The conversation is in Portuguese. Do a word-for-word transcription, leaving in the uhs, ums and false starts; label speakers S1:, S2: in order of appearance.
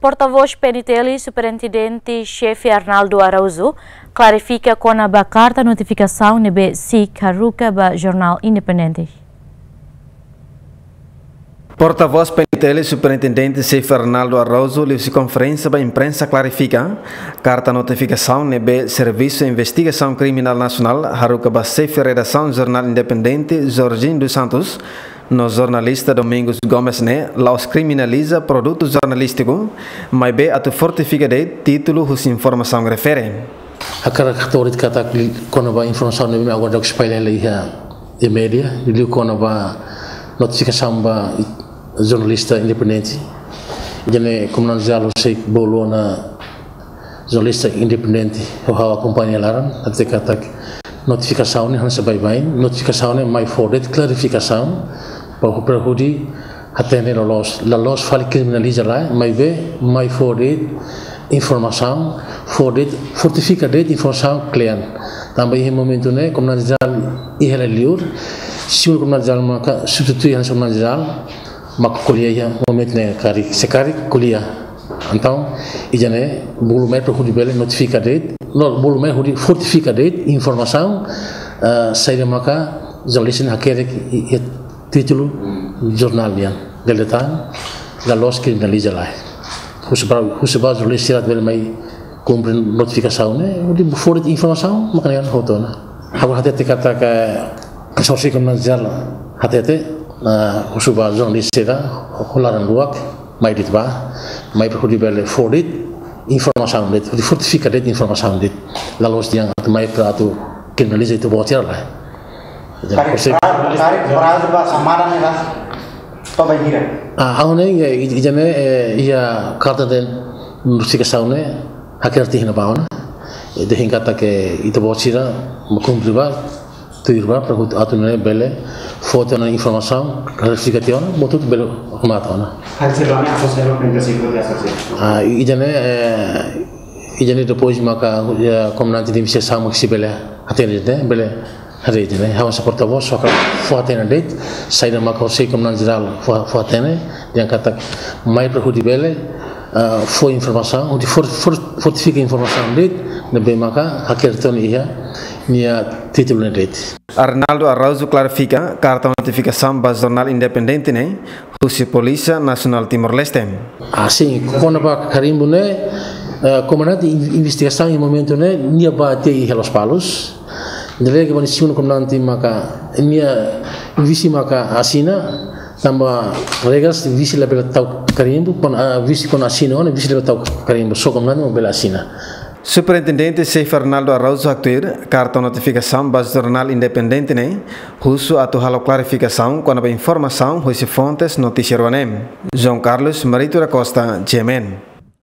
S1: Porta-voz P N T L, Superintendente-Chefe Arnaldo Araújo, clarifica com a carta notificação no S I C Haruka do Jornal Independente.
S2: Porta-voz P N T L, Superintendente-Chefe Arnaldo Araújo, lhe conferência da imprensa clarifica carta notificação no Serviço de Investigação Criminal Nacional Haruka do Chefe Redação Jornal Independente Jorginho dos Santos. No jornalista Domingos Gomes ne laos criminaliza produto jornalístico, mas bem ato fortifica de título whose informação refere.
S3: A característica de kata quando a informação não é agora que espalha ali a mídia, ele quando a notificação ba jornalista independente, ele como não já lo sei bolo na jornalista independente o acompanha lá até kata notificação ne hansa bye bye notificação ne mais forte clarificação para hudi atender los la los fali criminaliza lá mais bem mais forte informação forte fortifica de informação cliente também em momento ne como na já ihela liur se como na já maka substitui hansa na já maka kuliah momento ne kari sekari kuliah então ijane bulu metro hudi bele notifica de no bulu metro hudi fortifica de informação saída maka jornalista hakere título jornal dia deletan da los criminaliza lá husba husba jornalista bele mai cumpre notificação né de forte informação makanya hoto na agora até kata ka sosi como dizer até husba jornalista holaran luak mai ditba mai perhudi bele forte informação de fortifica de informação de la los dia mai prato criminaliza itu bocor lah.
S4: Tarik tarik prazo ba samaran ne lah. To bagira.
S3: Ah, ahone ya ijane ya carta de notificação ne hakerti hina baona. De hingata ke itu bocira makumbriba tuirba perhut atune bele foto na informação clarificação botut bele humatona.
S4: Hasilnya apa sih lo prinsip itu asal.
S3: Ah, ijane ijane depois maka comandante de investigação maxi bele atende de bele rede né hawa porta-voz só que foatena det saída maka sei comandante geral foatena yang kata mai perhudi bele foi informação onde fortifica informação det nebe maka hakerton ia nia título det.
S2: Arnaldo Araújo clarifica carta notificação do Jornal Independente né Polícia Polícia Nacional Timor-Leste.
S3: Assim, quando ba carimbo né comandante de investigação em momento né nia bate e los palos dele que vanisiun comandante maka nia visi maka asina tamba regras visi la bela tau carimbo con visi con asina né visi la tau carimbo so comandante bela asina.
S2: Superintendente-Chefe Arnaldo Araújo actuir carta notificação do Jornal Independente né husu atu halo clarificação quando a informação huisi fontes noticiero anem João Carlos Marito da Costa, G M N.